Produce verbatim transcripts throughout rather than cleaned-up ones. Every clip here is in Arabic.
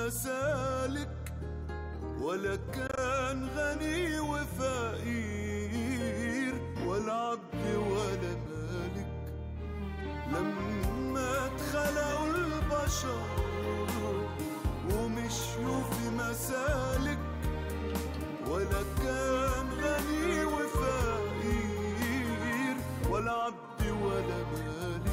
مسالك، ولا كان غني وفقير، ولا عبد ولا مالك. لما اتخلقوا البشر ومشيوا في مسالك، ولا كان غني وفقير، ولا عبد ولا مالك.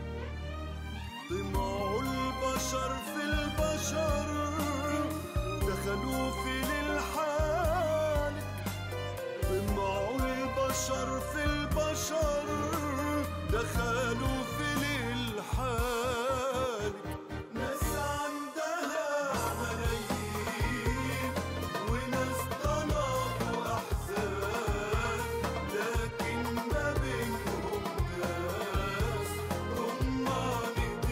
طمعوا البشر في البشر، دخلوا في للحالك. طمعوا البشر في البشر، دخلوا في للحالك. ناس عندها ملايين، وناس طلبوا أحزان، لكن ما بينهم ناس رمانة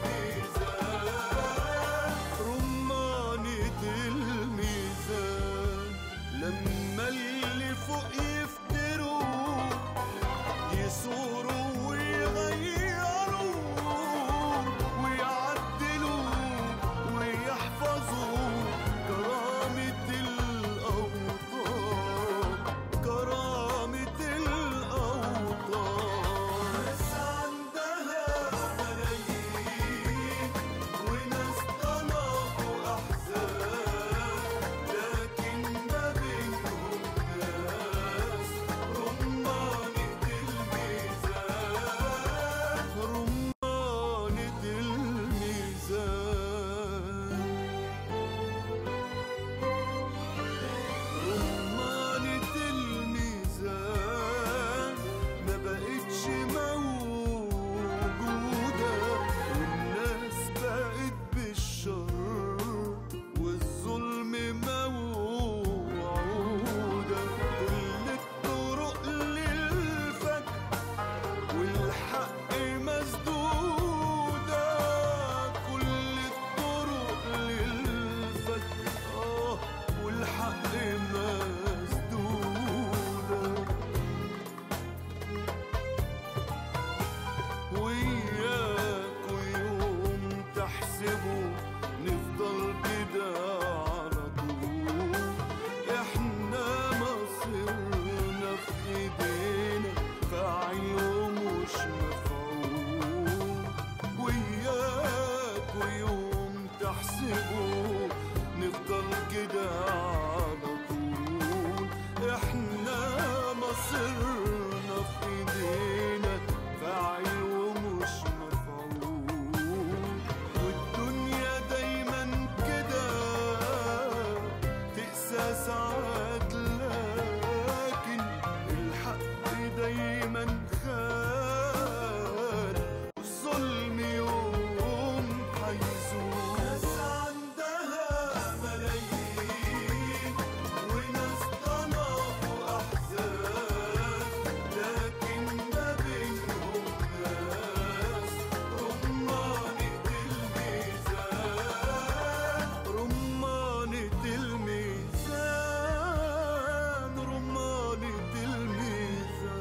الميزان. رمانة الميزان. لما اللي فوق يفتروا، يصوروا ويغيروا ويعدلوا ويحفظوا كرامة الأوطان، كرامة الأوطان. ناس عندها ملايين، وناس طلبوا أحزان، لكن ما بينهم ناس رمانة الميزان. رمانة الميزان. رمانة الميزان ما بقتش موجودة، والناس بقت بالشر والظلم موعودة. كل الطرق للفجر والحق مسدودة. كل الطرق للفجر آه والحق مسدودة. وياكوا يوم تحسبوا نفضل كده على طول. احنا مصيرنا في ايدينا، فاعل ومش مفعول. وياكوا يوم تحسبوا نفضل كده على طول. احنا مصيرنا في ايدينا، فاعل ومش مفعول. والدنيا دايما كده تقسى ساعات، لكن الحق دايما خال، والظلم يوم هيزول. ناس عندها ملايين، وناس طلبوا أحزان، لكن ما بينهم ناس رمانة الميزان. رمانة الميزان. رمانة الميزان.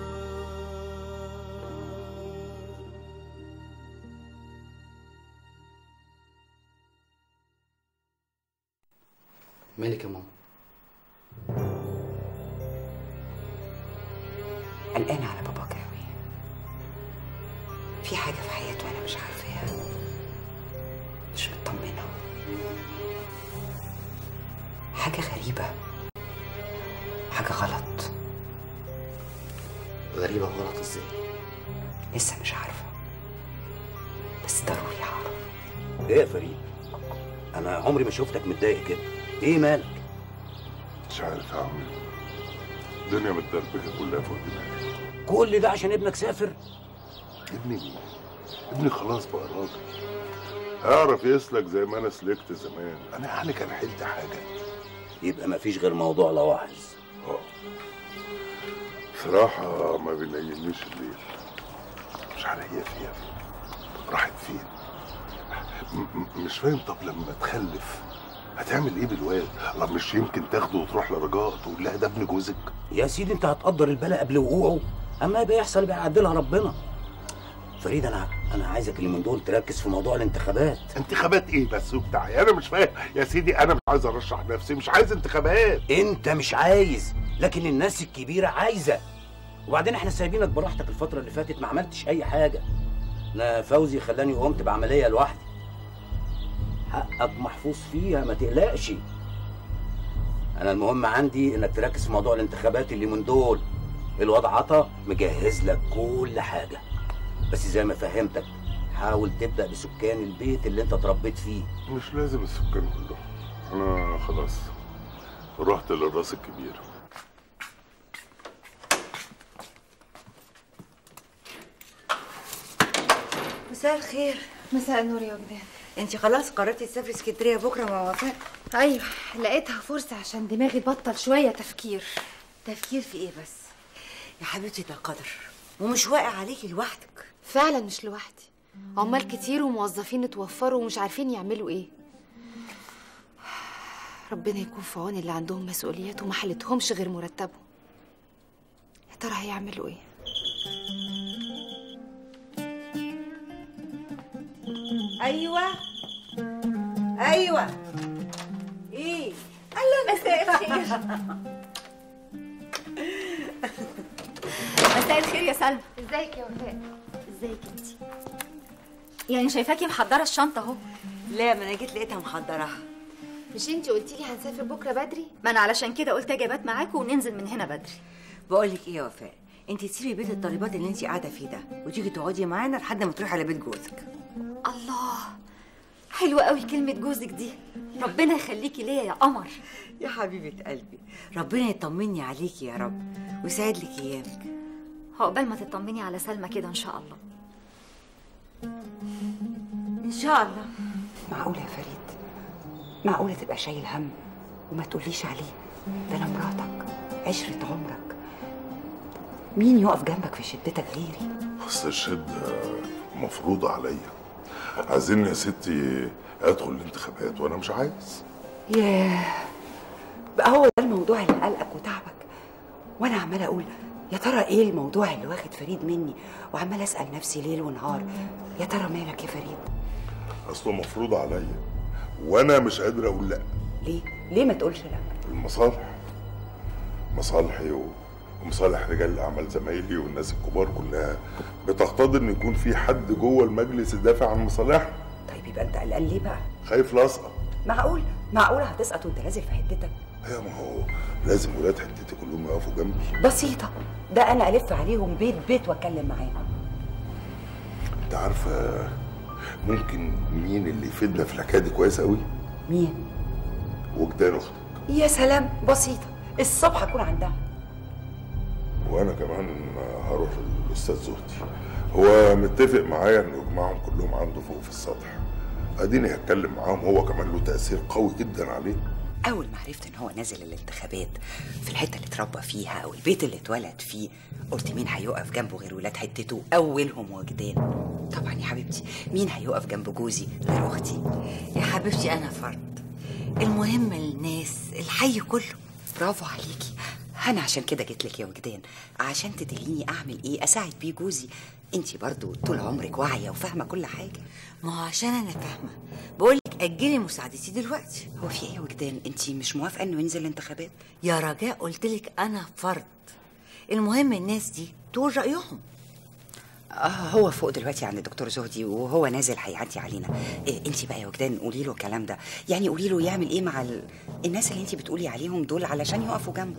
مالك يا ماما؟ قلقانة على باباك أوي. في حاجة في حياته أنا مش عارفاها، مش مطمنة. حاجة غريبة، حاجة غلط. غريبة وغلط ازاي؟ لسه مش عارفة، بس ضروري هعرف. ايه يا فريد؟ انا عمري ما شفتك متضايق كده، ايه مالك؟ مش عارف يا عمي، الدنيا متدربكه كلها فوق دماغي. كل ده عشان ابنك سافر؟ ابني ابني خلاص بقى راجل، هيعرف يسلك زي ما انا سلكت زمان. انا يعني كان حيلتي حاجه. يبقى ما فيش غير موضوع لواحظ. اه بصراحه ما بينيمنيش الليل، مش عارف هي فيها فين، راحت فين. مش فاهم. طب لما تخلف هتعمل ايه بالواد؟ الله، مش يمكن تاخده وتروح لرجاء تقول لها ده ابن جوزك؟ يا سيدي انت هتقدر البلاء قبل وقوعه، اما يبقى يحصل يبقى يعدلها ربنا. فريد انا انا عايزك اليومين دول تركز في موضوع الانتخابات. انتخابات ايه بس وبتاع؟ انا مش فاهم يا سيدي، انا مش عايز ارشح نفسي، مش عايز انتخابات. انت مش عايز، لكن الناس الكبيره عايزه. وبعدين احنا سايبينك براحتك الفتره اللي فاتت، ما عملتش اي حاجه. انا فوزي خلاني قمت بعمليه لوحدي. حقك محفوظ فيها، ما تقلقش. انا المهم عندي انك تركز في موضوع الانتخابات اللي من دول. الوضع عطا مجهز لك كل حاجه، بس زي ما فهمتك حاول تبدا بسكان البيت اللي انت اتربيت فيه. مش لازم السكان كلهم، انا خلاص رحت للراس الكبير. مساء الخير. مساء النور يا وجدان. انت خلاص قررتي تسافري اسكندريه بكره مع وفاء؟ ايوه، لقيتها فرصه عشان دماغي تبطل شويه تفكير. تفكير في ايه بس يا حبيبتي؟ ده قدر ومش واقع عليكي لوحدك. فعلا مش لوحدي، عمال كتير وموظفين اتوفروا ومش عارفين يعملوا ايه. ربنا يكون في عون اللي عندهم مسؤوليات وما حلتهمش غير مرتبهم. يا ترى هيعملوا ايه؟ ايوه ايوه. ايه؟ اهلا. مساء الخير. مساء الخير يا سلمى. ازيك يا وفاء؟ ازيك انت؟ يعني شايفاكي محضره الشنطه اهو. لا، ما انا جيت لقيتها محضراها. مش انتي قلتي لي هنسافر بكره بدري؟ ما انا علشان كده قلت اجي ابات معاكم وننزل من هنا بدري. بقول لك ايه يا وفاء، انت تسيبي بيت الطالبات اللي انت قاعده فيه ده وتيجي تقعدي معانا لحد ما تروحي على بيت جوزك. الله، حلوه قوي كلمه جوزك دي. ربنا يخليكي ليا يا قمر. يا حبيبه قلبي، ربنا يطمني عليكي يا رب ويسعد لك ايامك. عقبال ما تطمني على سلمى كده ان شاء الله. ان شاء الله. معقولة يا فريد؟ معقولة تبقى شايل هم وما تقوليش عليه؟ ده انا مراتك، عشرة عمرك. مين يقف جنبك في شدتك غيري؟ اصل الشده مفروضه عليا. عايزين يا ستي ادخل الانتخابات وانا مش عايز. ياه، بقى هو ده الموضوع اللي قلقك وتعبك؟ وانا عماله اقول يا ترى ايه الموضوع اللي واخد فريد مني، وعماله اسال نفسي ليل ونهار يا ترى مالك يا فريد؟ اصله مفروض عليا وانا مش قادر اقول لا. ليه؟ ليه ما تقولش لا؟ المصالح، مصالحي و... ومصالح رجال الاعمال زمايلي والناس الكبار كلها بتقتضي ان يكون في حد جوه المجلس يدافع عن مصالحهم. طيب يبقى انت قلقان ليه بقى؟ خايف لا اسقط. معقول؟ معقوله هتسقط وانت نازل في حتتك؟ ايوه، ما هو لازم ولاد حتتي كلهم يقفوا جنبي. بسيطه، ده انا الف عليهم بيت بيت واتكلم معاهم. انت عارفه ممكن مين اللي يفيدنا في الحكايه دي كويس قوي؟ مين؟ وجدان اختك. يا سلام، بسيطه، الصبح اكون عندها. وانا كمان هروح للاستاذ زهدي، هو متفق معايا انه يجمعهم كلهم عنده فوق في السطح. اديني هتكلم معاهم، هو كمان له تاثير قوي جدا عليه. اول ما عرفت ان هو نازل الانتخابات في الحته اللي اتربى فيها او البيت اللي اتولد فيه، قلت مين هيقف جنبه غير ولاد حتته، اولهم وجدان. طبعا يا حبيبتي، مين هيقف جنب جوزي غير اختي؟ يا حبيبتي انا فرد، المهم الناس، الحي كله. برافو عليكي. انا عشان كده جيت لك يا وجدان، عشان تدليني اعمل ايه اساعد بيه جوزي. انتي برضو طول عمرك واعيه وفاهمه كل حاجه. ما هو عشان انا فاهمه بقول لك اجلي مساعدتي دلوقتي. هو في ايه يا وجدان؟ انتي مش موافقه انه ينزل الانتخابات؟ يا رجاء قلت لك انا فرد، المهم الناس دي تقول رايهم. آه، هو فوق دلوقتي عند الدكتور زهدي وهو نازل هيعدي علينا. إيه انتي بقى يا وجدان قولي له الكلام ده، يعني قولي له يعمل ايه مع ال... الناس اللي انتي بتقولي عليهم دول علشان يقفوا جنبه.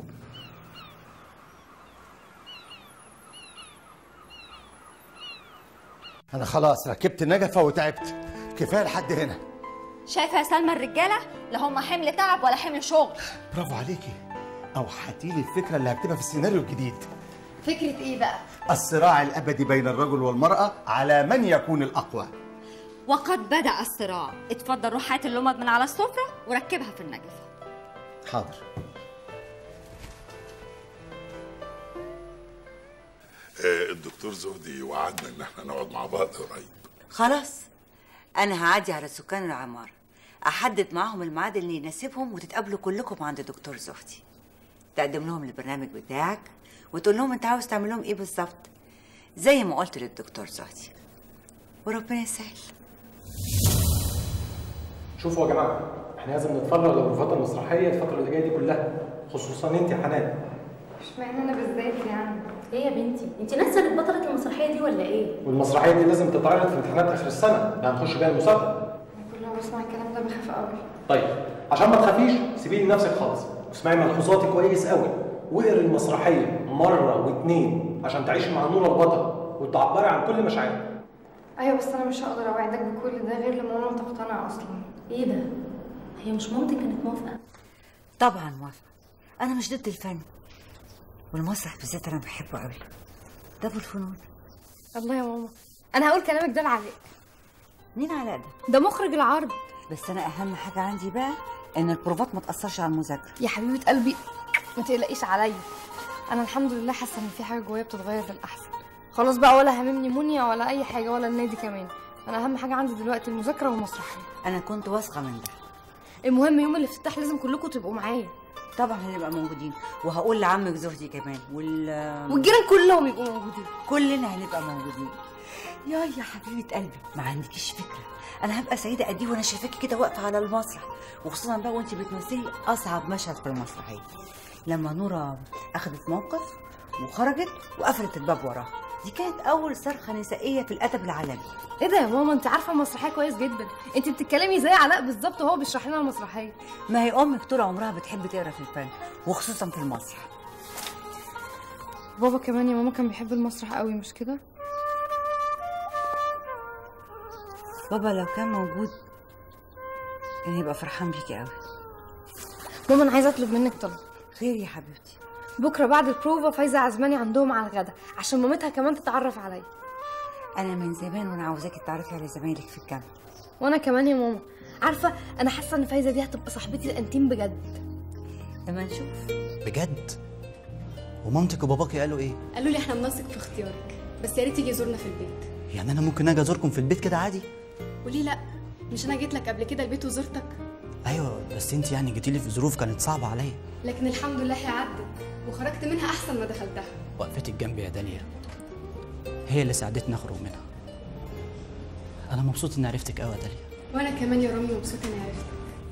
أنا خلاص ركبت النجفة وتعبت، كفاية لحد هنا. شايفه يا سلمى الرجاله لا هم حمل تعب ولا حمل شغل. برافو عليكي، أوحتي لي الفكرة اللي هكتبها في السيناريو الجديد. فكره ايه بقى؟ الصراع الأبدي بين الرجل والمرأة على من يكون الأقوى. وقد بدأ الصراع. اتفضل روح هات اللمض من على السفره وركبها في النجفه. حاضر. آه الدكتور زهدي وعدنا ان احنا نقعد مع بعض قريب. خلاص انا هعدي على سكان العماره، احدد معاهم الميعاد اللي يناسبهم وتتقابلوا كلكم عند دكتور زهدي. تقدم لهم البرنامج بتاعك وتقول لهم انت عاوز تعمل لهم ايه بالظبط، زي ما قلت للدكتور زهدي. وربنا يسهل. شوفوا يا جماعه، احنا لازم نتفرغ للبروفات المسرحيه الفتره اللي جايه دي كلها، خصوصا انت يا حنان. اشمعنى انا بالذات يعني؟ ايه يا بنتي؟ انت ناسيه انك بطله المسرحيه دي ولا ايه؟ والمسرحيه دي لازم تتعرض في امتحانات اخر السنه اللي هنخش بيها المسابقه. انا كل ما بسمع الكلام ده بخاف قوي. طيب عشان ما تخافيش سيبي لي نفسك خالص واسمعي ملحوظاتي كويس قوي، واقري المسرحيه مره واتنين عشان تعيشي مع نورة البطل وتعبري عن كل مشاعرك. ايوه بس انا مش هقدر اوعدك بكل ده غير لما ماما تقتنع اصلا. ايه ده؟ هي مش مامتك كانت موافقه؟ طبعا موافقه، انا مش ضد الفن والمسرح بالذات انا بحبه قوي، ده ابو الفنون. الله يا ماما، انا هقول كلامك ده لعلاء. مين علاء ده؟ ده مخرج العرض. بس انا اهم حاجه عندي بقى ان البروفات ما تاثرش على المذاكره. يا حبيبه قلبي ما تقلقيش عليا، انا الحمد لله حاسه ان في حاجه جوايا بتتغير للاحسن. خلاص بقى، ولا هاممني منيا ولا اي حاجه ولا النادي كمان، انا اهم حاجه عندي دلوقتي المذاكره والمسرحيه. انا كنت واثقه من ده. المهم يوم الافتتاح لازم كلكم تبقوا معايا. طبعا هنبقى موجودين، وهقول لعمك زهدي كمان وال والجيران كلهم يبقوا موجودين. كلنا هنبقى موجودين. يا يا حبيبه قلبي، ما عندكيش فكره انا هبقى سعيده قد ايه وانا شايفاكي كده واقفه على المسرح، وخصوصا بقى وانت بتمثلي اصعب مشهد في المسرحيه، لما نورة اخذت موقف وخرجت وقفلت الباب وراها. دي كانت اول صرخه نسائيه في الادب العالمي. ايه ده يا ماما؟ انت عارفه المسرحيه كويس جدا، انت بتتكلمي زي علاء بالظبط وهو بيشرح لنا المسرحيه. ما هي امك طول عمرها بتحب تقرا في الفن وخصوصا في المسرح. بابا كمان يا ماما كان بيحب المسرح قوي، مش كده؟ بابا لو كان موجود كان يبقى فرحان بيكي قوي. ماما انا عايزه اطلب منك طلب. خير يا حبيبتي؟ بكره بعد البروفا فايزه عزماني عندهم على الغدا عشان مامتها كمان تتعرف عليا. انا من زمان وانا عاوزاكي تتعرفي على زمايلك في الجامعه. وانا كمان يا ماما. عارفه انا حاسه ان فايزه دي هتبقى صاحبتي الانتيم بجد. لما نشوف. بجد؟ ومامتك وباباكي قالوا ايه؟ قالوا لي احنا بنثق في اختيارك، بس يا ريت تيجي زورنا في البيت. يعني انا ممكن اجي ازوركم في البيت كده عادي؟ وليه لا؟ مش انا جيت لك قبل كده البيت وزرتك؟ ايوه بس انت يعني جيتي لي في ظروف كانت صعبه عليا. لكن الحمد لله هي عدت وخرجت منها احسن ما دخلتها. وقفتك جنبي يا داليا هي اللي ساعدتني اخرج منها. انا مبسوط اني عرفتك قوي يا داليا. وانا كمان يا رامي مبسوطه اني عرفتك.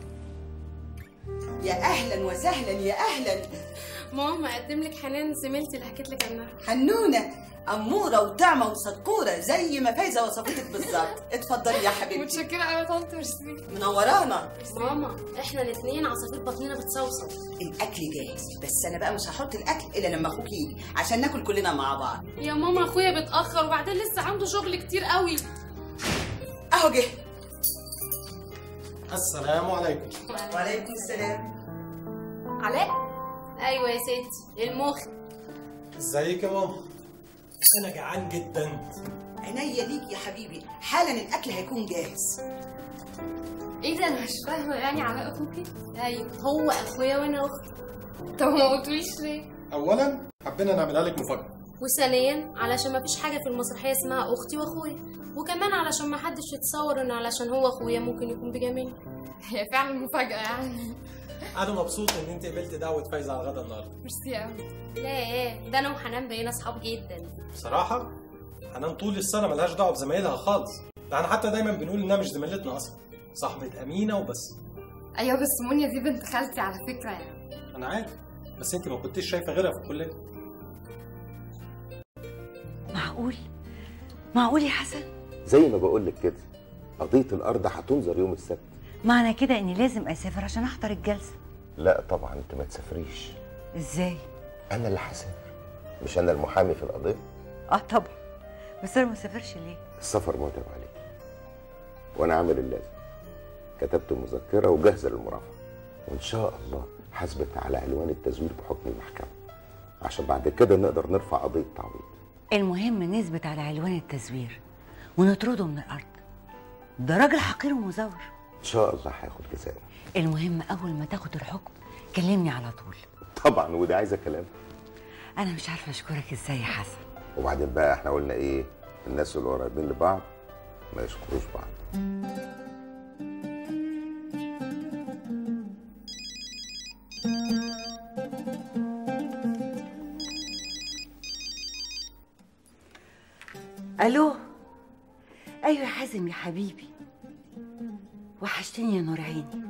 يا اهلا وسهلا. يا اهلا ماما، اقدم لك حنان زميلتي اللي حكيت لك عنها. حنونه اموره وطعمه وسكوره زي ما فايزه وصفتك بالظبط. اتفضلي يا حبيبتي. متشكره قوي يا طنط، ميرسي. منورانا. ماما احنا الاثنين عصافير بطننا بتصوصو. الاكل جاهز، بس انا بقى مش هحط الاكل الا لما اخوك يجي عشان ناكل كلنا مع بعض. يا ماما اخويا بيتاخر وبعدين لسه عنده شغل كتير قوي. اهو جه. السلام عليكم. وعليكم السلام. علاء؟ ايوه يا ستي المخ. ازيك يا ماما؟ انا جعان جدا. عينيا ليك يا حبيبي، حالا الاكل هيكون جاهز. ايه ده؟ انا مش فاهمه، يعني علاء اخوكي؟ ايوه هو اخويا وانا اختي. طب ما قلتوليش ليه؟ اولا حبينا نعملها لك مفاجاه، وثانيا علشان ما فيش حاجه في المسرحيه اسمها اختي واخويا، وكمان علشان ما حدش يتصور ان علشان هو اخويا ممكن يكون بجميل. هي فعلا مفاجاه يعني. انا مبسوط ان انت قبلت دعوه فايزه على الغدا النهارده. ميرسي قوي. لا ايه ده، انا وحنان بقينا اصحاب جدا. بصراحه حنان طول السنه ملهاش دعوه بزمايلها خالص، ده احنا حتى دايما بنقول انها مش زميلتنا اصلا، صاحبه امينه وبس. ايوه بس منيا دي بنت خالتي على فكره يعني. انا عارف، بس انت ما كنتيش شايفه غيرها في الكليه. معقول؟ معقول يا حسن؟ زي ما بقول لك كده، قضيه الارض هتنظر يوم السبت. معنى كده اني لازم اسافر عشان احضر الجلسه؟ لا طبعا انت ما تسافريش. ازاي؟ انا اللي هسافر، مش انا المحامي في القضيه؟ اه طبعا، بس انا ما اسافرش ليه؟ السفر متعب عليك، وانا عامل اللازم. كتبت مذكره وجاهزه للمرافعه، وان شاء الله حاسبت على عنوان التزوير بحكم المحكمه، عشان بعد كده نقدر نرفع قضيه تعويض. المهم نثبت على عنوان التزوير ونطرده من الارض. ده راجل حقير ومزور. ان شاء الله هياخد جزاءه. المهم اول ما تاخد الحكم كلمني على طول. طبعا، وده عايزه كلام. انا مش عارفه اشكرك ازاي يا حسن. وبعدين بقى احنا قلنا ايه؟ الناس اللي قريبين لبعض ما يشكروش بعض. الو، ايوه يا حازم يا حبيبي، وحشتني يا نور عيني.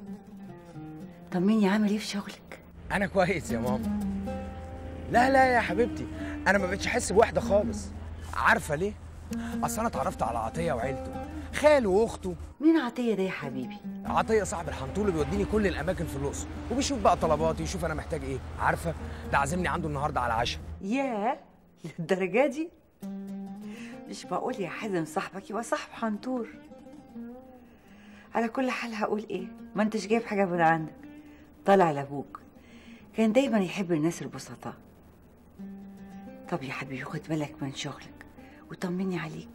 طمني، عامل ايه في شغلك؟ انا كويس يا ماما. لا لا يا حبيبتي، انا ما بقتش احس بوحده خالص. عارفه ليه؟ اصل انا اتعرفت على عطيه وعيلته، خاله واخته. مين عطيه ده يا حبيبي؟ عطيه صاحب الحنطول اللي بيوديني كل الاماكن في الاقصر، وبيشوف بقى طلباتي، يشوف انا محتاج ايه. عارفه ده عازمني عنده النهارده على عشاء. ياه، للدرجه دي؟ مش معقول يا حازم صاحبك يبقى صاحب حنطور. على كل حال هقول ايه، ما انتش جايب حاجه من عندك، طالع لابوك، كان دايما يحب الناس البسطاء. طب يا حبيبي خد بالك من شغلك وطمني عليك.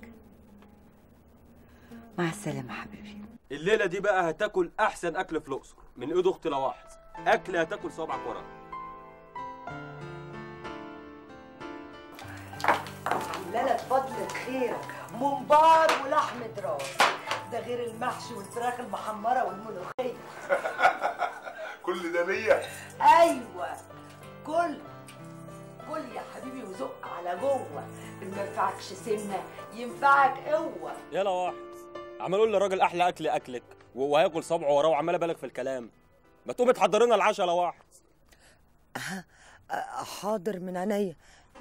مع السلامه حبيبي. الليله دي بقى هتاكل احسن اكل في الاقصر من ايد اختي لواحظ، اكل هتاكل صوابعك وراه. لا بفضل خيرك، ممبار ولحم دراس، ده غير المحشي والفراخ المحمره والملوخيه. كل ده ليا؟ ايوه كل كل يا حبيبي وزق على جوه، اللي ما ينفعكش سمنه ينفعك قوه. يا لواحظ، عمال اقول للراجل احلى اكل اكلك وهياكل صبعه وراه وعماله بالك في الكلام. ما تقومي تحضري لنا العشاء يا لواحظ. حاضر من عينيا.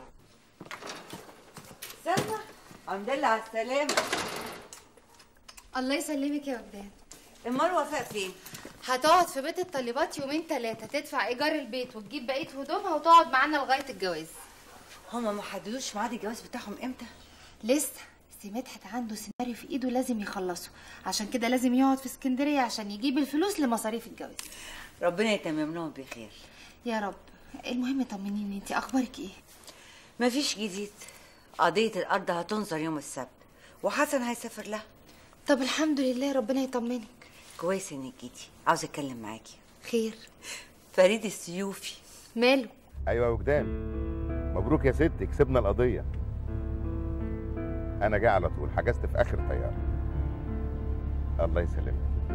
سلمى، الحمد لله على السلامه. الله يسلمك يا وداد. امال وفاء فين؟ هتقعد في بيت الطالبات يومين ثلاثه، تدفع ايجار البيت وتجيب بقيه هدومها وتقعد معانا لغايه الجواز. هما ما حددوش ميعاد الجواز بتاعهم امتى؟ لسه. سي مدحت عنده سيناريو في ايده لازم يخلصه، عشان كده لازم يقعد في اسكندريه عشان يجيب الفلوس لمصاريف الجواز. ربنا يتمم لهم بخير يا رب. المهم طمنيني، انت اخبارك ايه؟ مفيش جديد. قضيه الارض هتنظر يوم السبت وحسن هيسافر لها. طب الحمد لله، ربنا يطمنك. كويس انك جيتي، عاوزه اتكلم معاكي. خير؟ فريد السيوفي. ماله؟ ايوه يا وجدان، مبروك يا ستي، كسبنا القضيه. انا جاي على طول، حجزت في اخر طياره. الله يسلمك.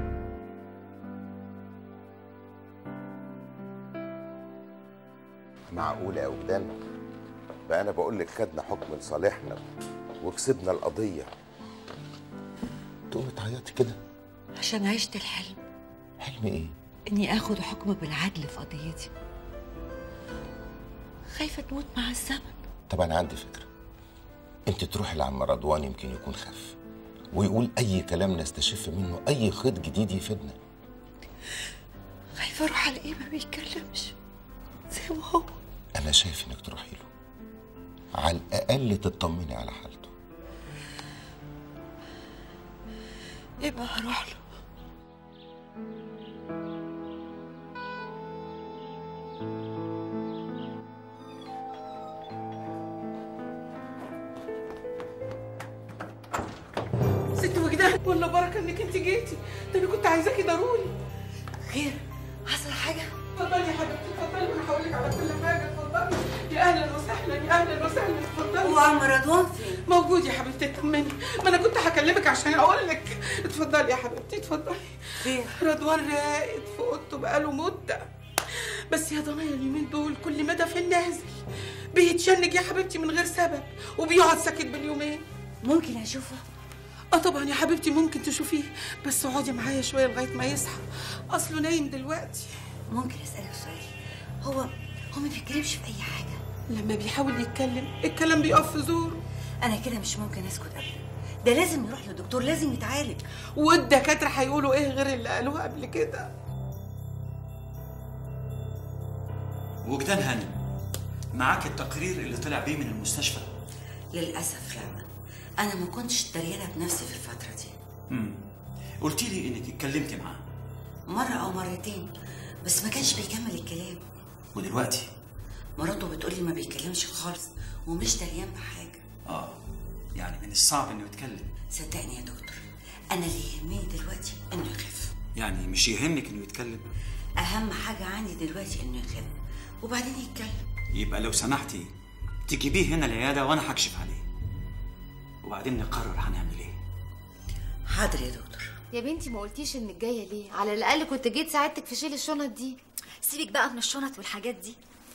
معقوله يا وجدان؟ بقى انا بقول لك خدنا حكم لصالحنا وكسبنا القضيه، تقومي تعيطي كده؟ عشان عشت الحلم. حلم ايه؟ اني اخد حكم بالعدل في قضيتي. خايفه تموت مع الزمن. طب انا عندي فكره، انت تروحي لعم رضوان، يمكن يكون خف ويقول اي كلام نستشف منه اي خيط جديد يفيدنا. خايفه اروح الاقيه ما بيتكلمش زي ما هو. انا شايف انك تروحي له، على الاقل تطمني على حالته. يبقى هروح له. ست وجدان، والله بركه انك انت جيتي، ده انا كنت عايزاكي ضروري. خير؟ حصل حاجه؟ اتفضلي يا حبيبتي، اتفضلي وانا هقول لك على كل حاجه. اتفضلي. يا اهلا وسهلا، يا اهلا وسهلا، اتفضلي. هو عم رضوان فين؟ موجود يا حبيبتي، اطمني، ما انا كنت هكلمك عشان اقول لك. اتفضلي يا حبيبتي، اتفضلي. خير؟ رضوان راقد في اوضته بقاله مده، بس يا ضنايا اليومين دول كل مدى في النازل، بيتشنج يا حبيبتي من غير سبب وبيقعد ساكت باليومين. ممكن اشوفه؟ اه طبعا يا حبيبتي ممكن تشوفيه، بس اقعدي معايا شويه لغايه ما يصحى، اصله نايم دلوقتي. ممكن اسالك سؤال؟ هو هو ما بيتكلمش في اي حاجه؟ لما بيحاول يتكلم الكلام بيقف في زوره. انا كده مش ممكن اسكت ابدا، ده لازم يروح لدكتور، لازم يتعالج. والدكاتره هيقولوا ايه غير اللي قالوه قبل كده؟ وجدان هانم، معاك التقرير اللي طلع بيه من المستشفى؟ للاسف لا، انا ما كنتش دريانه بنفسي في الفتره دي. امم قلتي لي انك اتكلمتي معاه مره او مرتين، بس ما كانش بيكمل الكلام. ودلوقتي مراته بتقولي ما بيكلمش خالص ومش دريان بحاجه. اه يعني من الصعب انه يتكلم. صدقني يا دكتور، انا اللي يهمني دلوقتي انه يخف. يعني مش يهمك انه يتكلم؟ اهم حاجه عندي دلوقتي انه يخف وبعدين يتكلم. يبقى لو سمحتي تجيبيه هنا العياده وانا هكشف عليه، وبعدين نقرر هنعمل ايه. حاضر يا دكتور. يا بنتي ما قلتيش انك جايه ليه؟ على الاقل كنت جيت ساعدتك في شيل الشنط دي. سيبك بقى من الشنط والحاجات دي.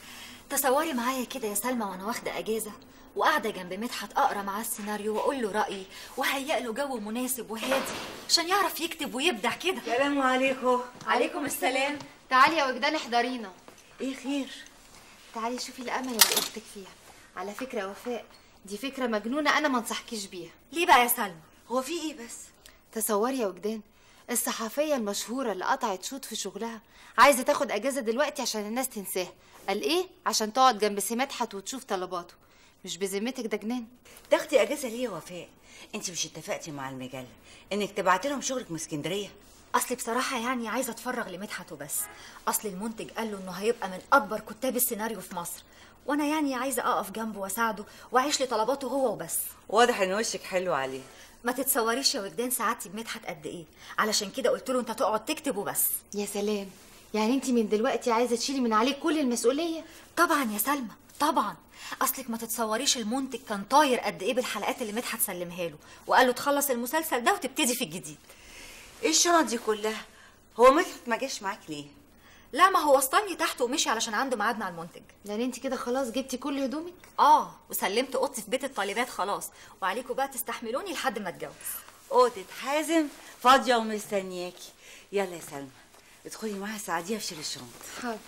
تصوري معايا كده يا سلمى وانا واخده اجازه وقاعده جنب مدحت اقرا معاه السيناريو واقول له رايي وهيئ له جو مناسب وهادي عشان يعرف يكتب ويبدع كده. السلام عليكم. عليكم السلام. تعالي يا وجدان احضرينا. ايه خير؟ تعالي شوفي الامل اللي قلتلك فيها. على فكره يا وفاء، دي فكره مجنونه انا ما انصحكيش بيها. ليه بقى يا سلمى؟ هو في ايه بس؟ تصوري يا وجدان، الصحفيه المشهوره اللي قطعت شوط في شغلها عايزه تاخد اجازه دلوقتي عشان الناس تنساها. قال ايه؟ عشان تقعد جنب سي مدحت وتشوف طلباته. مش بذمتك ده جنان؟ تاخدي اجازه ليه يا وفاء؟ انت مش اتفقتي مع المجله انك تبعتي لهم شغلك من اسكندريه؟ اصل بصراحه يعني عايزه اتفرغ لمدحت وبس. اصل المنتج قال له انه هيبقى من اكبر كتاب السيناريو في مصر، وانا يعني عايزه اقف جنبه واساعده واعيش لطلباته هو وبس. واضح ان وشك حلو عليه. ما تتصوريش يا وجدان سعادتي بمدحت قد ايه، علشان كده قلت له انت تقعد تكتب وبس. يا سلام، يعني انت من دلوقتي عايزه تشيلي من عليك كل المسؤوليه؟ طبعا يا سلمى طبعا. اصلك ما تتصوريش المنتج كان طاير قد ايه بالحلقات اللي مدحت سلمها له وقال له تخلص المسلسل ده وتبتدي في الجديد. ايه الشنط دي كلها؟ هو مدحت ما جاش معاك ليه؟ لا ما هو وصلني تحت ومشي علشان عنده ميعاد مع المنتج. يعني انت كده خلاص جبتي كل هدومك؟ اه وسلمت اوضتي في بيت الطالبات خلاص، وعليكم بقى تستحملوني لحد ما اتجوز. اوضه حازم فاضيه ومستنياكي. يلا يا سلمى ادخلي معاها ساعديها في شيل الشنط. حاضر.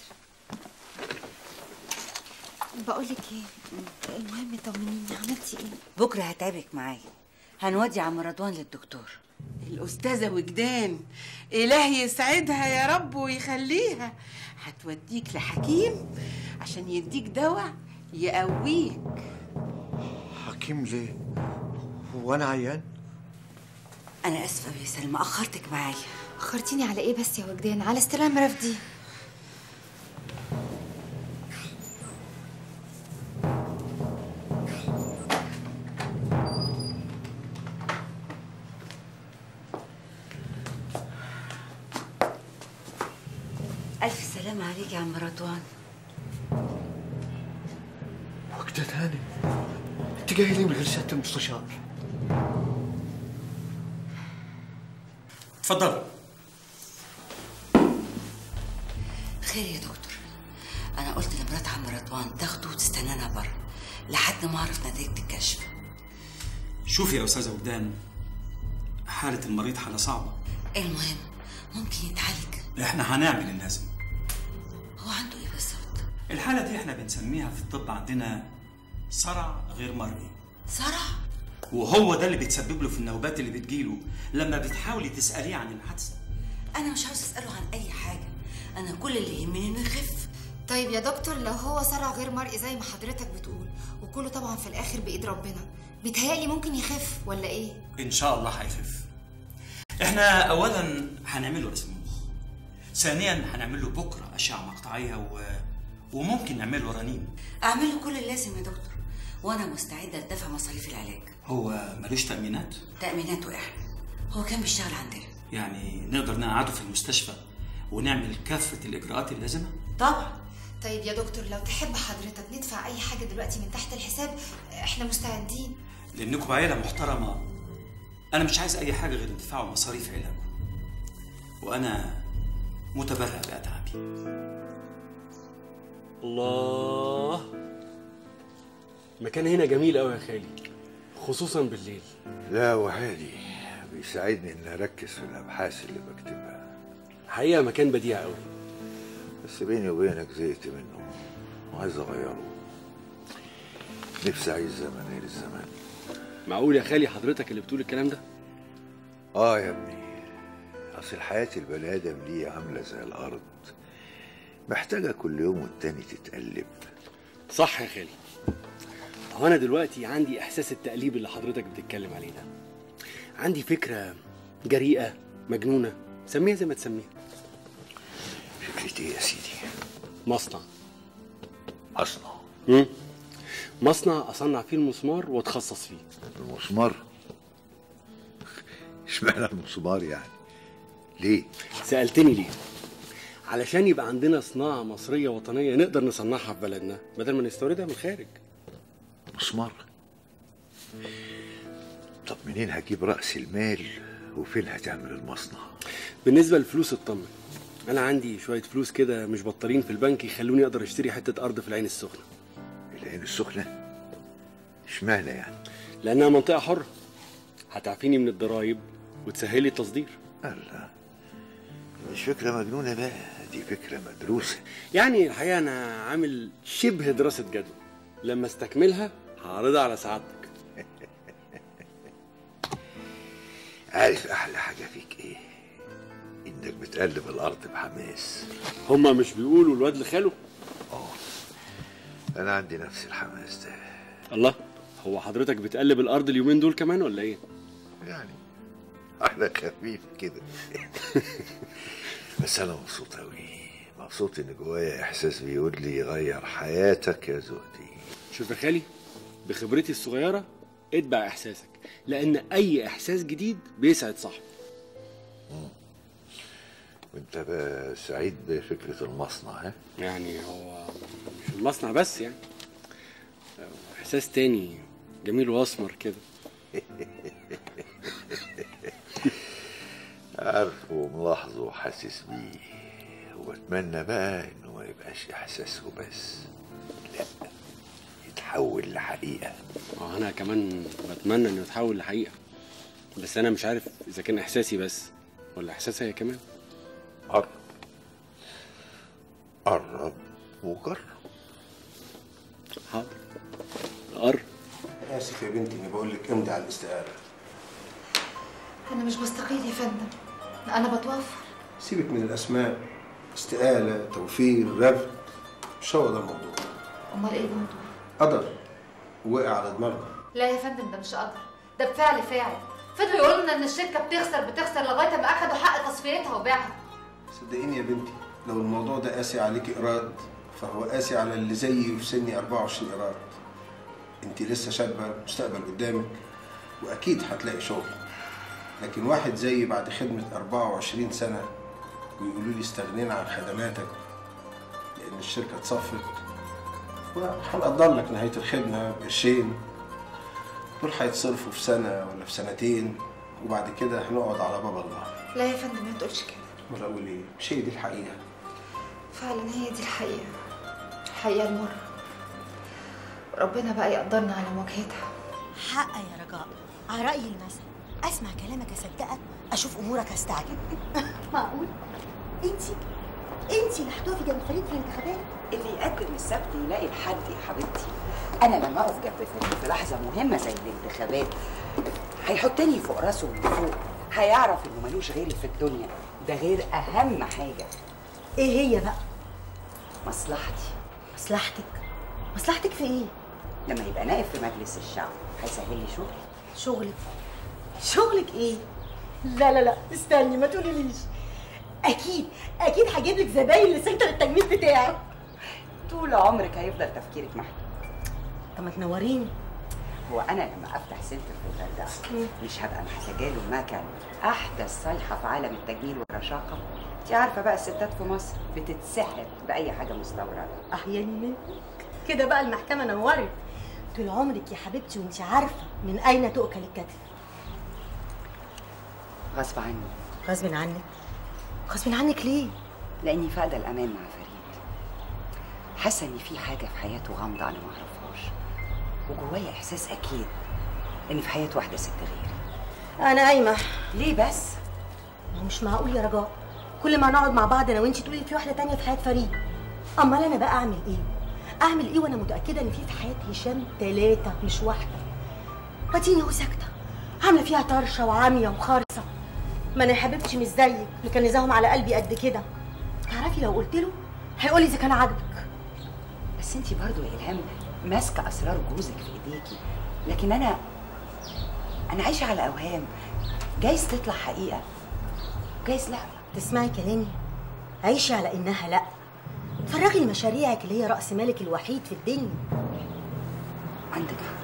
بقولك ايه، المهم طمنيني عملتي ايه؟ بكره هتعبك معايا، هنودي عم رضوان للدكتور. الأستاذة وجدان إلهي يسعدها يا رب ويخليها، هتوديك لحكيم عشان يديك دواء يقويك. حكيم ليه؟ هو أنا عيان؟ أنا آسفة يا سلمى أخرتك معايا. أخرتيني على إيه بس يا وجدان؟ على استلام رفدي. ألف سلامة عليك يا عم رضوان. وجدان هاني، أنت جاي لي من غير سيادة المستشار؟ اتفضل. خير يا دكتور، أنا قلت لمرات عم رضوان تاخده وتستنانا بره لحد ما أعرف نتيجة الكشف. شوفي يا أستاذة وجدان، حالة المريض حالة صعبة. المهم ممكن يتعالج. احنا هنعمل اللازم. هو عنده ايه بالظبط؟ الحالة دي احنا بنسميها في الطب عندنا صرع غير مرئي. صرع؟ وهو ده اللي بيتسبب له في النوبات اللي بتجيله لما بتحاولي تسأليه عن الحادثة. أنا مش عاوز أسأله عن أي حاجة، أنا كل اللي يهمني إنه يخف. طيب يا دكتور، لو هو صرع غير مرئي زي ما حضرتك بتقول وكله طبعا في الآخر بإيد ربنا، بيتهيألي ممكن يخف ولا إيه؟ إن شاء الله هيخف. احنا أولاً هنعمل له رسم مخ، ثانياً هنعمل له بكرة أشعة مقطعية و... وممكن نعمل له رنين. أعمل له كل اللازم يا دكتور، وأنا مستعدة أدفع مصاريف العلاج. هو ملوش تأمينات؟ تأميناته إحنا، هو كان بيشتغل عندنا. يعني نقدر نقعده في المستشفى ونعمل كافة الإجراءات اللازمة؟ طبعا. طيب يا دكتور، لو تحب حضرتك ندفع أي حاجة دلوقتي من تحت الحساب، إحنا مستعدين. لأنكم عيلة محترمة، أنا مش عايز أي حاجة غير تدفعوا مصاريف علاجه، وأنا متبرع بأتعابي. الله، المكان هنا جميل قوي يا خالي، خصوصا بالليل. لا وعادي، بيساعدني إني أركز في الأبحاث اللي بكتبها. حقيقة مكان بديع قوي، بس بيني وبينك زهقت منه وعايز أغيره. نفسي أعيش زمن غير الزمان. معقول يا خالي حضرتك اللي بتقول الكلام ده؟ آه يا ابني، أصل حياة البني آدم دي عاملة زي الأرض، محتاجة كل يوم والتاني تتقلب. صح يا خالي. هو أنا دلوقتي عندي إحساس التقليب اللي حضرتك بتتكلم عليه ده. عندي فكرة جريئة مجنونة، سميها زي ما تسميها. فكرة إيه يا سيدي؟ مصنع. مصنع؟ امم مصنع أصنع فيه المسمار وأتخصص فيه. المسمار؟ اشمعنى المسمار يعني؟ ليه؟ سألتني ليه؟ علشان يبقى عندنا صناعة مصرية وطنية نقدر نصنعها في بلدنا بدل ما نستوردها من الخارج. مسمار؟ طب منين هجيب رأس المال وفين هتعمل المصنع؟ بالنسبة للفلوس اطمن، انا عندي شويه فلوس كده مش بطالين في البنك يخلوني اقدر اشتري حته ارض في العين السخنه. العين السخنه؟ اشمعنى يعني؟ لانها منطقه حره، هتعفيني من الضرايب وتسهلي التصدير. الله، مش فكره مجنونه بقى، دي فكره مدروسه. يعني الحقيقه انا عامل شبه دراسه جدوى، لما استكملها هعرضها على سعادتك. عارف احلى حاجه فيك ايه؟ انك بتقلب الارض بحماس. هما مش بيقولوا الواد لخاله؟ اه، انا عندي نفس الحماس ده. الله، هو حضرتك بتقلب الارض اليومين دول كمان ولا ايه؟ يعني على خفيف كده. بس انا مبسوط اوي، مبسوط ان جوايا احساس بيقول لي غير حياتك يا زهدي. شوف يا خالي، بخبرتي الصغيره اتبع احساسك، لان اي احساس جديد بيسعد صاحبه. وانت بقى سعيد بفكره المصنع؟ ها يعني هو مش المصنع بس، يعني احساس تاني جميل واسمر كده. عارفه وملاحظه وحاسس بيه، واتمنى بقى انه ما يبقاش احساس وبس، لا يتحول لحقيقه. اه انا كمان بتمنى انه يتحول لحقيقه، بس انا مش عارف اذا كان احساسي بس ولا احساسها هي كمان. قرب قرب وجرب. حاضر قرب. اسف يا بنتي اني بقول لك امضي على الاستقاله. انا مش بستقيل يا فندم، انا بتوفر. سيبك من الاسماء، استقاله، توفير، رفض، مش هو ده الموضوع. امال ايه الموضوع؟ قدر وقع على دماغنا. لا يا فندم، ده مش قدر، ده بفعل فاعل. فضلوا يقولوا لنا ان الشركه بتخسر بتخسر لغايه ما اخدوا حق تصفيتها وبيعها. صدقيني يا بنتي، لو الموضوع ده قاسي عليكي ايراد فهو قاسي على اللي زيي في سني أربعة وعشرين ايراد. انت لسه شابه، مستقبل قدامك واكيد هتلاقي شغل. لكن واحد زيي بعد خدمه أربعة وعشرين سنه ويقولوا لي استغنينا عن خدماتك لان الشركه اتصفت، وهنقدر لك نهايه الخدمه بقرشين دول هيتصرفوا في سنه ولا في سنتين، وبعد كده هنقعد على باب الله. لا يا فندم، ما تقولش كده. امال اقول ايه؟ مش هي دي الحقيقه؟ فعلا هي دي الحقيقه، الحقيقه المره. ربنا بقى يقدرنا على مواجهتها. حق يا رجاء، على رأي المثل، اسمع كلامك اصدقك، اشوف امورك استعجل. معقول؟ انتي انتي اللي هتقفي جنب فريق في الانتخابات؟ اللي يقدم السبت يلاقي الحد يا حبيبتي. انا لما اقف جنب فريق في لحظه مهمه زي الانتخابات هيحطني فوق راسه من فوق، هيعرف انه ملوش غيري في الدنيا، ده غير اهم حاجه. ايه هي بقى؟ مصلحتي. مصلحتك؟ مصلحتك في ايه؟ لما يبقى نائب في مجلس الشعب هيسهل لي شغلي. شغلك؟ شغلك ايه؟ لا لا لا استني ما تقوليليش. اكيد اكيد هجيب لك زباين لسنتر التجميل بتاعك. طول عمرك هيفضل تفكيرك محدود. طب ما تنوريني. هو انا لما افتح سنتر في الغردقه مش هبقى محتاجه له مكان احدث صيحه في عالم التجميل والرشاقه؟ انت عارفه بقى الستات في مصر بتتسحر باي حاجه مستورده. احياني منك كده بقى المحكمه نورت. طول عمرك يا حبيبتي وانت عارفه من اين تؤكل الكتف. غصب عني. غصب عنك؟ غصب عنك ليه؟ لاني فاقده الامان مع فريد. حاسه ان في حاجه في حياته غامضه انا ما اعرفهاش، وجوايا احساس اكيد ان في حياه واحده ست غيري. انا قايمه. ليه بس؟ ما هو مش معقول يا رجاء كل ما نقعد مع بعض انا وانتي تقولي في واحده تانية في حياه فريد. امال انا بقى اعمل ايه؟ اعمل ايه وانا متاكده ان في في حياه هشام ثلاثه مش واحده. واديني اهو ساكته عامله فيها طرشه وعاميه وخارصه. ما انا يا حبيبتي مش زيك اللي كان نزاهم على قلبي قد كده. تعرفي لو قلت له هيقول لي اذا كان عاجبك. بس انتي برضو يا الهام ماسكه اسرار جوزك في ايديكي، لكن انا انا عايشه على اوهام، جايز تطلع حقيقه جايز لا. تسمعي كلامي؟ عيشي على انها لا. فرغي لمشاريعك اللي هي راس مالك الوحيد في الدنيا. عندك حق.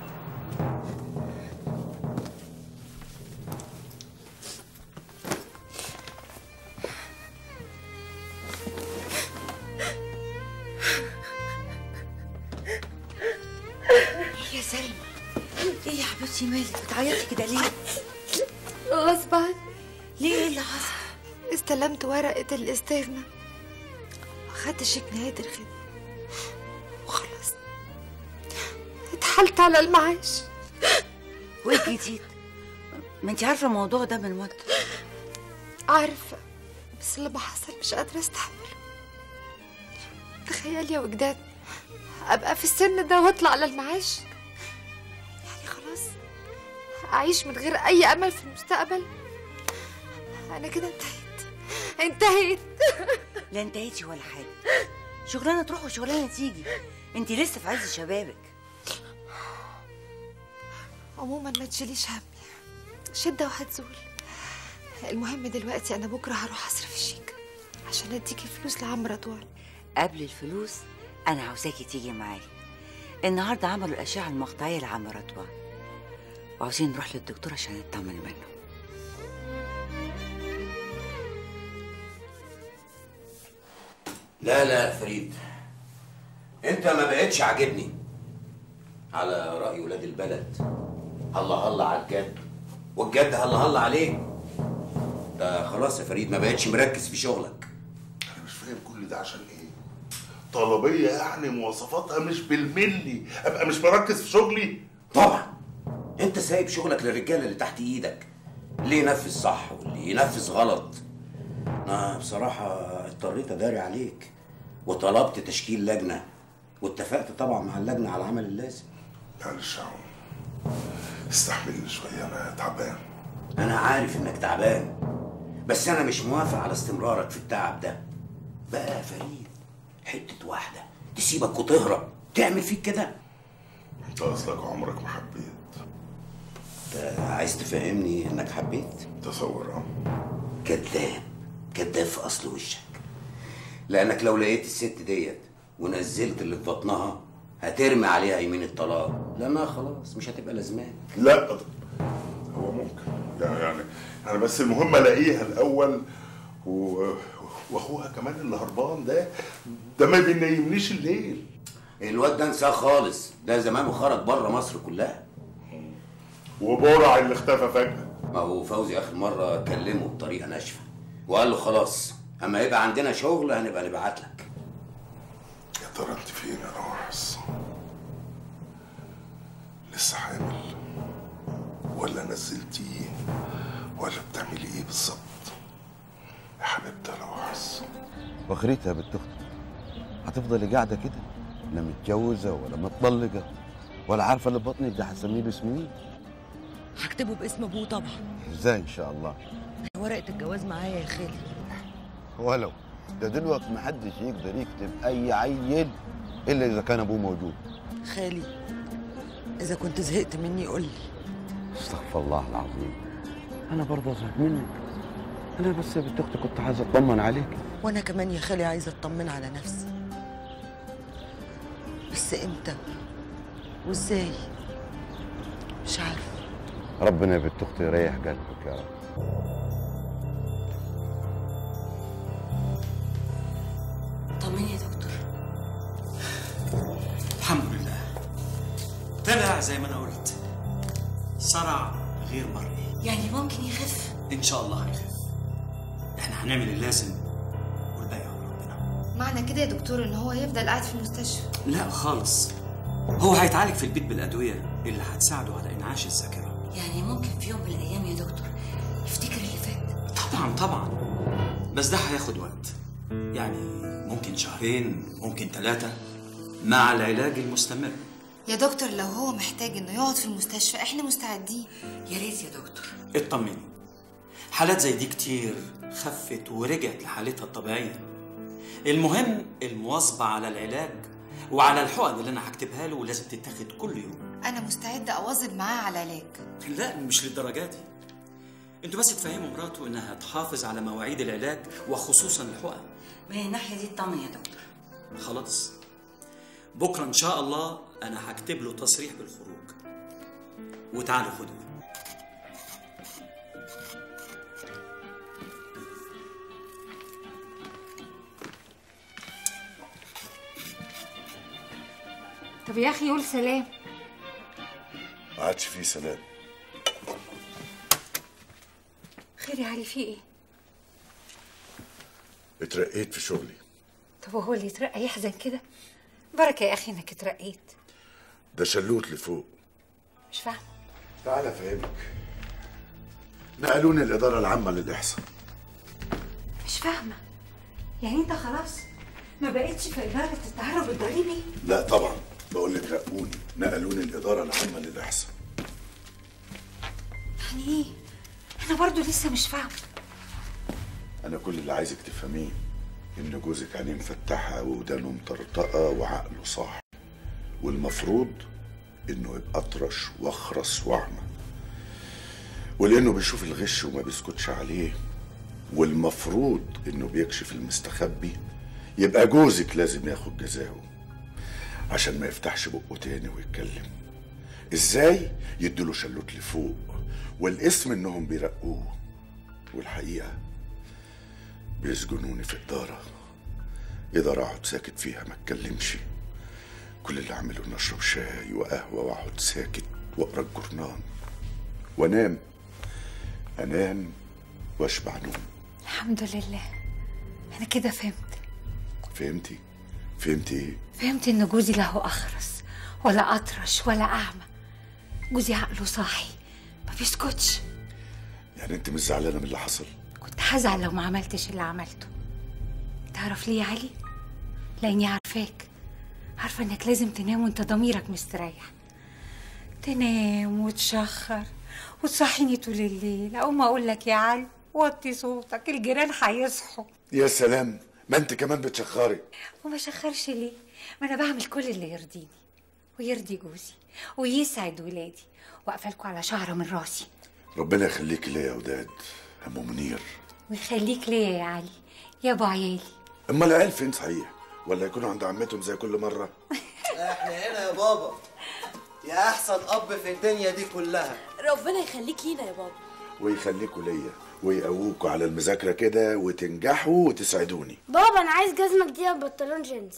يا سلمى، ايه يا حبيبتي مالك بتعيطي كده ليه؟ غصب عني. ليه؟ ايه اللي حصل؟ واستلمت ورقة الاستغنى واخدت شيك نهاية الخدمة وخلاص اتحلت على المعاش. وايه الجديد؟ ما انت عارفه الموضوع ده من مده. عارفة، بس اللي حصل مش قادرة استحمله. تخيل يا وجدان ابقى في السن ده واطلع على المعاش، يعني خلاص اعيش من غير اي امل في المستقبل. انا كده انتهيت انتهيت. لا انتهيتي ولا حاجه، شغلانه تروح وشغلانه تيجي، انت لسه في عز شبابك. عموما ما تشيليش همي، شده وهتزول. المهم دلوقتي انا بكره هروح اصرف الشيك عشان اديكي فلوس لعم رضوان. قبل الفلوس انا عاوزاكي تيجي معايا. النهارده عملوا الاشعه المقطعيه لعم رضوان وعاوزين نروح للدكتور عشان نطمن منه. لا لا فريد، انت ما بقتش عاجبني. على رأي ولاد البلد، هلا هلا على الجد والجد هلا هلا عليك. ده خلاص يا فريد ما بقتش مركز في شغلك. انا مش فاهم كل ده عشان ايه؟ طلبيه يعني مواصفاتها مش بالملي ابقى مش مركز في شغلي؟ طبعا انت سايب شغلك للرجاله اللي تحت ايدك، اللي ينفذ صح واللي ينفذ غلط. انا بصراحه اضطريت اداري عليك وطلبت تشكيل لجنه، واتفقت طبعا مع اللجنه على العمل اللازم. معلش يا عم، استحملني شويه انا تعبان. انا عارف انك تعبان، بس انا مش موافق على استمرارك في التعب ده. بقى يا فريد حته واحده تسيبك وتهرب تعمل فيك كده؟ انت اصلك عمرك ما حبيت. انت عايز تفهمني انك حبيت؟ تصور اه كذاب كذاب في اصل وشك. لانك لو لقيت الست ديت ونزلت اللي في بطنها هترمي عليها يمين الطلاق، لانها خلاص مش هتبقى لازماك. لا هو ممكن يعني يعني يعني بس المهم الاقيها الاول و... واخوها كمان اللي هربان ده ده ما بينيمنيش الليل. الواد ده انساه خالص، ده زمانه خرج بره مصر كلها. وبرع اللي اختفى فجأة. ما هو فوزي اخر مره كلمه بطريقه ناشفه وقال له خلاص اما يبقى عندنا شغل هنبقى نبعت لك. يا ترى انت فين يا نورس؟ لسه حامل ولا نزلتيه ولا بتعملي ايه بالظبط يا حبيبتي يا نورس؟ واخرتها يا بنت اختي هتفضلي قاعده كده، لا متجوزه ولا مطلقه ولا عارفه اللي بطنك ده هسميه باسم مين؟ هكتبه باسم ابوه طبعا. ازاي ان شاء الله؟ ورقه الجواز معايا يا خالي. ولو ده دلوقتي محدش يقدر يكتب اي عيل الا اذا كان ابوه موجود. خالي اذا كنت زهقت مني قول لي. استغفر الله العظيم، انا برضه ازهق منك. انا بس يا بنت اختي كنت عايز اطمن عليك. وانا كمان يا خالي عايزه اطمن على نفسي، بس امتى وازاي مش عارفه. ربنا يا بنت اختي يريح قلبك يا رب. طمني يا دكتور. الحمد لله طلع زي ما انا قلت، صرع غير مرئي. يعني ممكن يخف؟ ان شاء الله هيخف. احنا هنعمل اللازم والباقي على ربنا. معنى كده يا دكتور ان هو يفضل قاعد في المستشفى؟ لا خالص، هو هيتعالج في البيت بالادويه اللي هتساعده على انعاش الذاكره. يعني ممكن في يوم من الايام يا دكتور يفتكر اللي فات؟ طبعا طبعا، بس ده هياخد وقت، يعني ممكن شهرين ممكن ثلاثه مع العلاج المستمر. يا دكتور لو هو محتاج انه يقعد في المستشفى احنا مستعدين. يا ريت يا دكتور. اطمني، حالات زي دي كتير خفت ورجعت لحالتها الطبيعيه. المهم المواظبه على العلاج وعلى الحقن اللي انا هكتبها له، ولازم تتاخد كل يوم. انا مستعده اواظب معاه على العلاج. لا مش للدرجه دي، انتوا بس تفهموا مراته انها تحافظ على مواعيد العلاج وخصوصا الحقن. ما هي الناحيه دي اطمن يا دكتور. خلاص بكره ان شاء الله انا هكتب له تصريح بالخروج، وتعالوا خدوه. طب يا اخي قول سلام. ما عادش فيه سلام. خير يا علي في ايه؟ اترقيت في شغلي. طب وهو اللي يترقى يحزن كده؟ بركه يا اخي انك اترقيت. ده شلوت لفوق. مش فاهمه. تعالى افهمك. نقلوني الاداره العامه للاحصاء. مش فاهمه. يعني انت خلاص ما بقتش في اداره التهرب الضريبي؟ لا طبعا، بقول لك رقوني، نقلوني الاداره العامه للاحصاء. يعني ايه؟ انا برضو لسه مش فاهمه. انا كل اللي عايزك تفهميه ان جوزك عينيه مفتحه ودانه مطرطقه وعقله صاحي، والمفروض انه يبقى اطرش واخرس واعمى، ولانه بيشوف الغش وما بيسكتش عليه، والمفروض انه بيكشف المستخبي، يبقى جوزك لازم ياخد جزاؤه عشان ما يفتحش بقه تاني ويتكلم. ازاي؟ يديله شلوت لفوق، والاسم انهم بيرقوه، والحقيقه بيسجنوني في اداره اداره اقعد ساكت فيها ما اتكلمش. كل اللي اعمله اني اشرب شاي وقهوه واقعد ساكت واقرا الجورنان وانام. انام واشبع نوم. الحمد لله. انا كده فهمت. فهمتي؟ فهمتي ايه؟ فهمت ان جوزي لا اخرس ولا اطرش ولا اعمى. جوزي عقله صاحي ما بيسكتش. يعني انت مش زعلانه من اللي حصل؟ كنت هزعل لو ما عملتش اللي عملته. تعرف ليه يا علي؟ لاني عارفاك، عارفه انك لازم تنام وانت ضميرك مستريح. تنام وتشخر وتصحيني طول الليل، اقوم اقول لك يا علي وطي صوتك الجيران هيصحوا. يا سلام، ما انت كمان بتشخري. وما شخرش ليه؟ ما انا بعمل كل اللي يرضيني ويرضي جوزي ويسعد ولادي، واقفلكوا على شعره من راسي. ربنا يخليك ليا يا وداد ام منير. ويخليك ليا يا علي يا ابو عيالي. اما العيال فين صحيح؟ ولا يكونوا عند عمتهم زي كل مره؟ احنا هنا يا بابا، يا احسن اب في الدنيا دي كلها. ربنا يخليك لينا يا بابا. ويخليكوا ليا ويقووكوا على المذاكره كده وتنجحوا وتسعدوني. بابا انا عايز جزمه جديده ببنطلون جينز.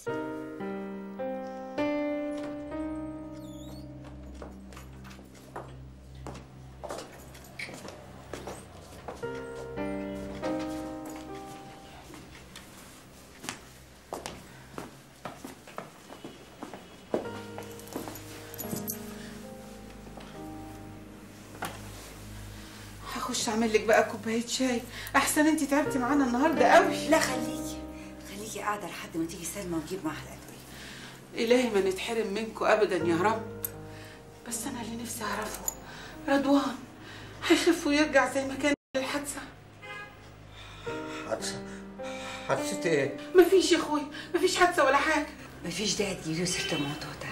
هخش اعمل لك بقى كوبايه شاي، احسن انت تعبتي معانا النهارده قوي. لا خليكي خليكي قاعده لحد ما تيجي سلمى وتجيب معاها الادويه. الهي ما نتحرم منكم ابدا يا رب. بس انا اللي نفسي اعرفه رضوان هيخف ويرجع زي ما كان الحادثه. حادثه؟ حادثه ايه؟ مفيش يا اخويا، مفيش حادثه ولا حاجه. مفيش داعي تجيبي سيره الموضوع ده.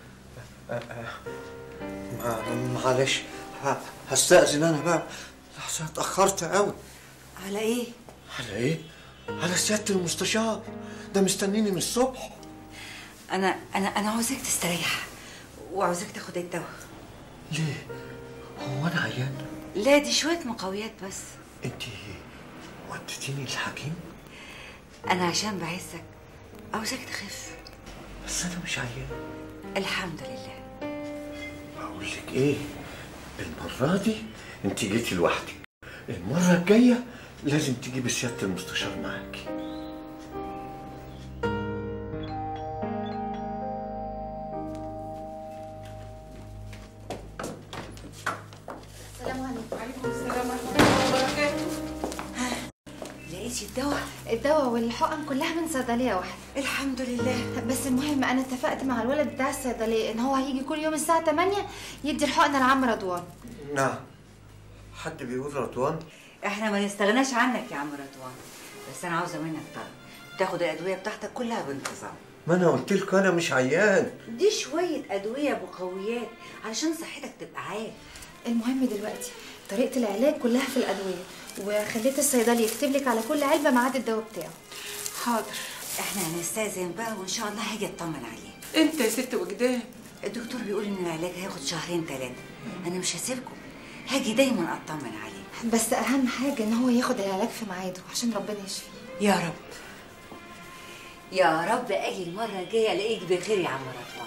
معلش هستأذن انا بقى لحظة اتأخرت قوي. على ايه؟ على ايه؟ على سيادة المستشار، ده مستنيني من الصبح. انا انا انا عاوزاك تستريح وعاوزاك تاخد الدواء. ليه؟ هو انا عيان؟ لا دي شويه مقويات بس. انت وديتيني للحكيم؟ انا عشان بعزك عاوزاك تخف. بس انا مش عيان. الحمد لله. بقول لك ايه؟ المرة دي انت جيتي لوحدك، المرة الجاية لازم تجيبي سيادة المستشار معاكي. السلام عليكم. وعليكم السلام ورحمة الله وبركاته. لقيتي الدواء؟ الدواء والحقن كلها من صيدليه واحده. الحمد لله. بس المهم انا اتفقت مع الولد بتاع الصيدليه ان هو هيجي كل يوم الساعه تمانية يدي الحقنه لعم رضوان. نعم. حد بيقول رضوان؟ احنا ما نستغناش عنك يا عم رضوان، بس انا عاوزه منك طلب، تاخد الادويه بتاعتك كلها بانتظام. ما انا قلت لكم انا مش عيان. دي شويه ادويه مقويات علشان صحتك تبقى عال. المهم دلوقتي طريقه العلاج كلها في الادويه، وخليت الصيدلي يكتب لك على كل علبه ميعاد الدواء بتاعه. حاضر. احنا هنستاذن بقى وان شاء الله هاجي اطمن عليه. انت يا ست وجدان. الدكتور بيقول ان العلاج هياخد شهرين ثلاثه. انا مش هسيبكم، هاجي دايما اطمن عليه. بس اهم حاجه ان هو ياخد العلاج في ميعاده عشان ربنا يشفيه. يا رب يا رب اجي المره الجايه الاقيك بخير يا عم رضوان.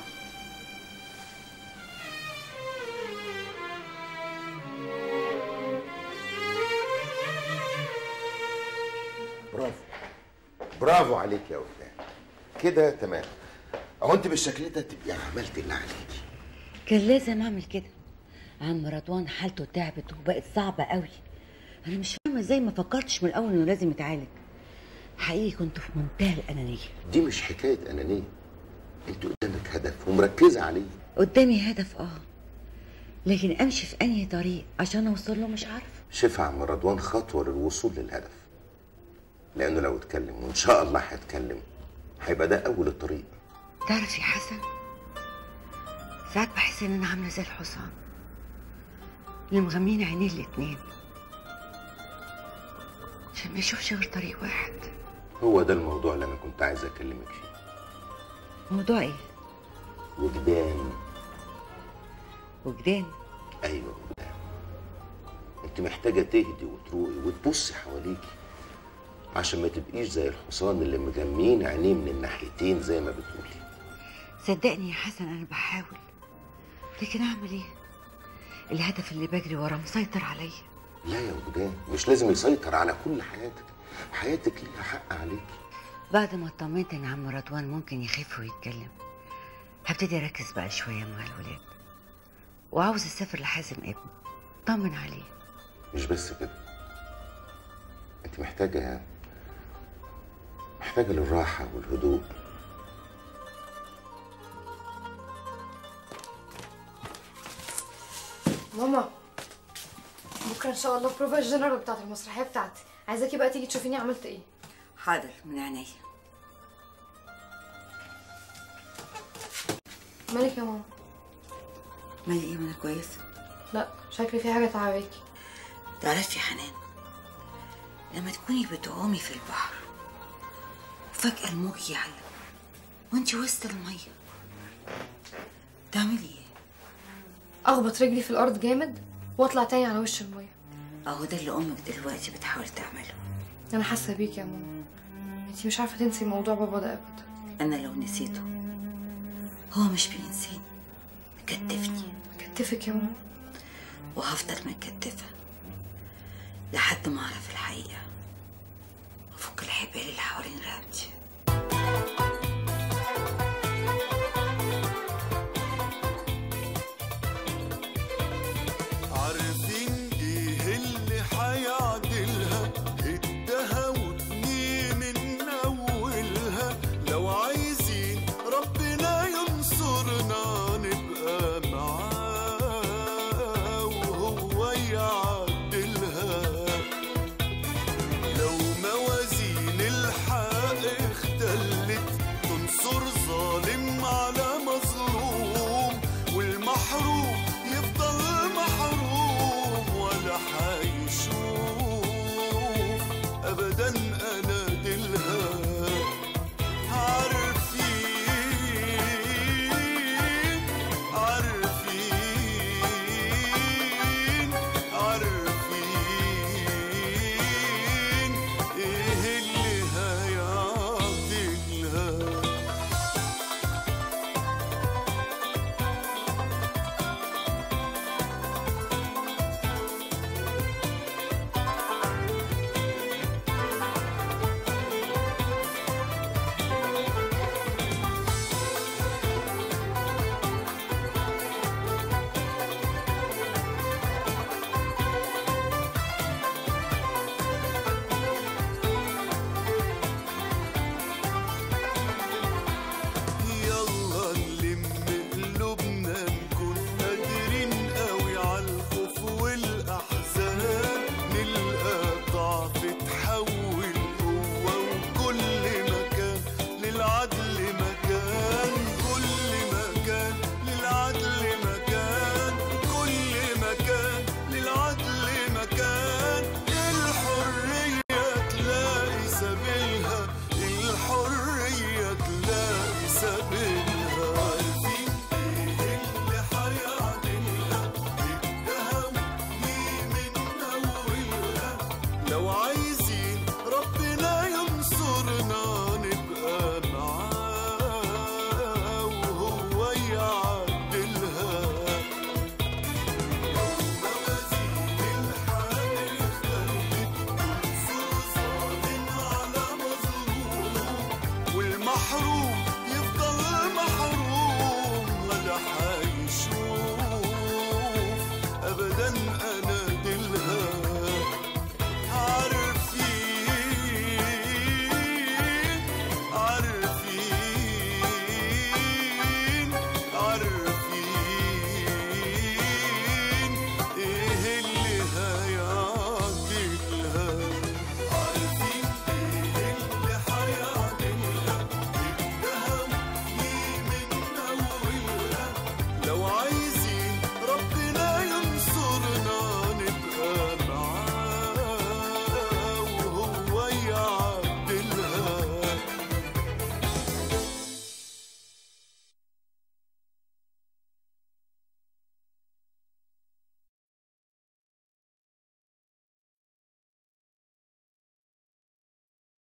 برافو برافو عليك يا وفاء، كده تمام. اهو انت بالشكل ده تبقي عملت اللي عليكي. كان لازم اعمل كده. عم رضوان حالته تعبت وبقت صعبه قوي. انا مش فاهمه ازاي ما فكرتش من الاول انه لازم يتعالج. حقيقي كنت في منتهى الانانيه. دي مش حكايه انانيه، انت قدامك هدف ومركزه عليه. قدامي هدف اه، لكن امشي في انهي طريق عشان اوصل له مش عارفه. شوف يا عم رضوان خطوه للوصول للهدف، لانه لو اتكلم وان شاء الله هيتكلم هيبقى ده اول الطريق. تعرف يا حسن، ساعات بحس ان انا عامله زي الحصان اللي مغمين عينيه الاتنين عشان ما يشوفش غير طريق واحد. هو ده الموضوع اللي انا كنت عايز اكلمك فيه. موضوع ايه؟ وجدان. وجدان؟ ايوه وجدان. انت محتاجه تهدي وتروقي وتبصي حواليكي عشان ما تبقيش زي الحصان اللي مجمين عينيه من الناحيتين زي ما بتقولي. صدقني يا حسن انا بحاول، لكن اعمل ايه؟ الهدف اللي بجري وراه مسيطر عليا. لا يا وجدان، مش لازم يسيطر على كل حياتك، حياتك ليها حق عليكي. بعد ما اطمنت ان عم رضوان ممكن يخف ويتكلم هبتدي اركز بقى شويه مع الولاد، وعاوز اسافر لحازم ابني طمن عليه. مش بس كده، انت محتاجه محتاجه للراحه والهدوء. ماما بكره ان شاء الله بروفا الجنرال بتاعت المسرحيه بتاعتي، عايزاكي بقى تيجي تشوفيني عملت ايه. حاضر من عينيا. مالك يا ماما؟ مالي ايه؟ ما انا كويسه. لا شكلي في حاجه تعباكي. تعرفي يا حنان، لما تكوني بتعومي في البحر وفجاه الموج يعلى وانتي وسط الميه تعملي ايه؟ اخبط رجلي في الارض جامد واطلع تاني على وش الميه. اهو ده اللي امك دلوقتي بتحاول تعمله. انا حاسه بيك يا ماما، انتي مش عارفه تنسي موضوع بابا ده ابدا. انا لو نسيته هو مش بينسيني، مكتفني. مكتفك يا ماما؟ وهفضل مكتفه لحد ما اعرف الحقيقه وافك الحبال اللي حوالين رقبتي.